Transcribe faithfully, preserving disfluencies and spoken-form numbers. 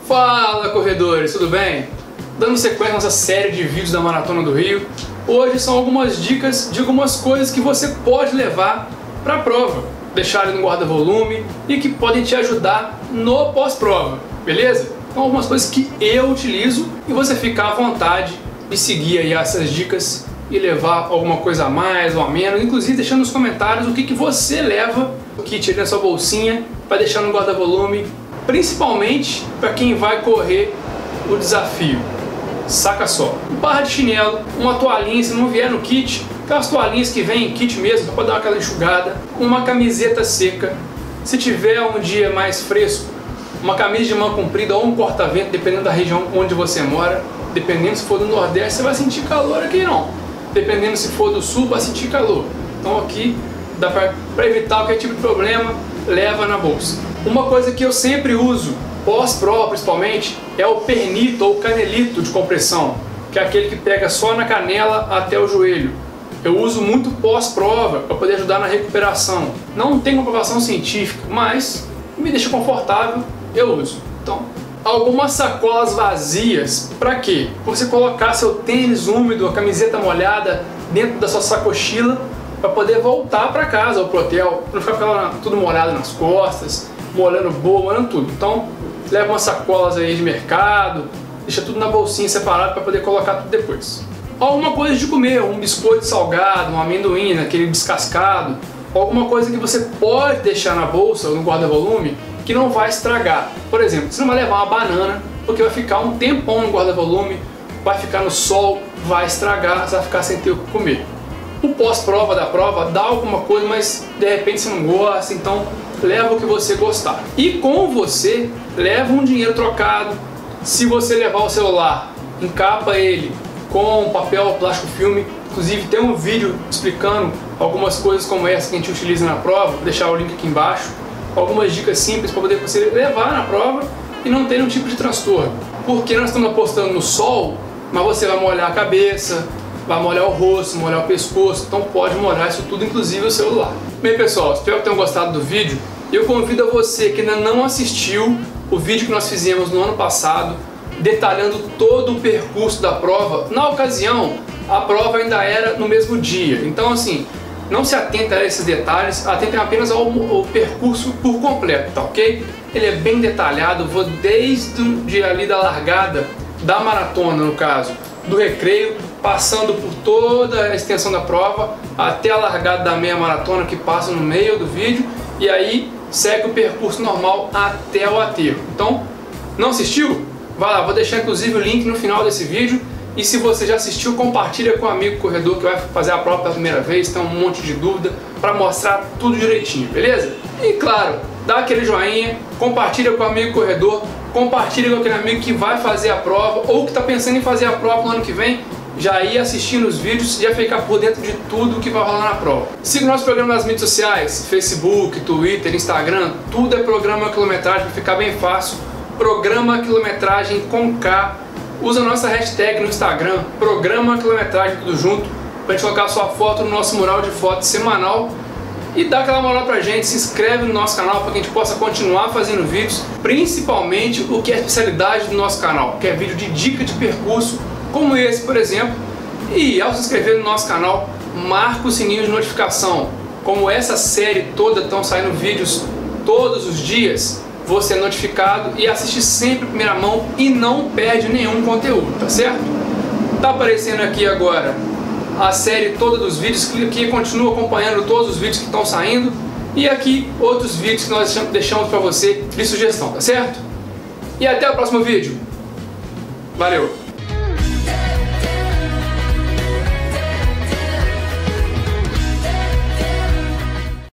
Fala, corredores, tudo bem? Dando sequência à nossa série de vídeos da Maratona do Rio, hoje são algumas dicas de algumas coisas que você pode levar para a prova, deixar ali no guarda-volume e que podem te ajudar no pós-prova, beleza? Então algumas coisas que eu utilizo e você fica à vontade de seguir aí essas dicas e levar alguma coisa a mais ou a menos, inclusive deixando nos comentários o que, que você leva, o kit ali na sua bolsinha, para deixar no guarda-volume, principalmente para quem vai correr o desafio. Saca só, barra de chinelo, uma toalhinha, se não vier no kit, aquelas toalhinhas que vem em kit mesmo, para dar aquela enxugada, uma camiseta seca, se tiver um dia mais fresco, uma camisa de manga comprida ou um corta-vento, dependendo da região onde você mora, dependendo se for do Nordeste, você vai sentir calor aqui não, dependendo se for do Sul, vai sentir calor. Então aqui, dá para evitar qualquer tipo de problema, leva na bolsa. Uma coisa que eu sempre uso, pós-prova principalmente, é o pernito ou canelito de compressão, que é aquele que pega só na canela até o joelho. Eu uso muito pós-prova para poder ajudar na recuperação. Não tem comprovação científica, mas me deixa confortável, eu uso. Então, algumas sacolas vazias, para quê? Você colocar seu tênis úmido, a camiseta molhada dentro da sua sacochila para poder voltar para casa ou pro hotel, não ficar tudo molhado nas costas, molhando boa, molhando tudo. Então, leva umas sacolas aí de mercado, deixa tudo na bolsinha separado para poder colocar tudo depois. Alguma coisa de comer, um biscoito salgado, um amendoim, aquele descascado, alguma coisa que você pode deixar na bolsa ou no guarda-volume que não vai estragar. Por exemplo, você não vai levar uma banana porque vai ficar um tempão no guarda-volume, vai ficar no sol, vai estragar, você vai ficar sem ter o que comer. O pós-prova da prova dá alguma coisa, mas de repente você não gosta, então leva o que você gostar. E com você, leva um dinheiro trocado. Se você levar o celular, encapa ele com papel, plástico, filme. Inclusive tem um vídeo explicando algumas coisas como essa que a gente utiliza na prova, vou deixar o link aqui embaixo. Algumas dicas simples para poder você levar na prova e não ter nenhum tipo de transtorno. Porque nós estamos apostando no sol, mas você vai molhar a cabeça, vai molhar o rosto, molhar o pescoço, então pode molhar isso tudo, inclusive o celular. Bem pessoal, espero que tenham gostado do vídeo. Eu convido a você que ainda não assistiu o vídeo que nós fizemos no ano passado, detalhando todo o percurso da prova. Na ocasião, a prova ainda era no mesmo dia, então assim, não se atenta a esses detalhes, atentem apenas ao, ao percurso por completo, tá ok? Ele é bem detalhado, vou desde o dia ali da largada, da maratona no caso, do recreio, passando por toda a extensão da prova, até a largada da meia maratona que passa no meio do vídeo, e aí segue o percurso normal até o aterro. Então, não assistiu? Vai lá, vou deixar inclusive o link no final desse vídeo, e se você já assistiu, compartilha com um amigo corredor que vai fazer a prova pela primeira vez, tem um monte de dúvida, para mostrar tudo direitinho, beleza? E claro, dá aquele joinha, compartilha com o amigo corredor, compartilha com aquele amigo que vai fazer a prova, ou que está pensando em fazer a prova no ano que vem, já ir assistindo os vídeos e já ficar por dentro de tudo que vai rolar na prova. Siga o nosso programa nas mídias sociais, Facebook, Twitter, Instagram, tudo é Programa Quilometragem, para ficar bem fácil. Programa Quilometragem com K. Usa a nossa hashtag no Instagram, Programa Quilometragem, tudo junto, para a gente colocar a sua foto no nosso mural de fotos semanal. E dá aquela moral pra gente, se inscreve no nosso canal para que a gente possa continuar fazendo vídeos, principalmente o que é a especialidade do nosso canal, que é vídeo de dica de percurso, como esse, por exemplo. E ao se inscrever no nosso canal, marca o sininho de notificação. Como essa série toda estão saindo vídeos todos os dias, você é notificado e assiste sempre em primeira mão e não perde nenhum conteúdo, tá certo? Tá aparecendo aqui agora a série toda dos vídeos, clique aqui, continua acompanhando todos os vídeos que estão saindo, e aqui outros vídeos que nós deixamos para você de sugestão, tá certo? E até o próximo vídeo. Valeu!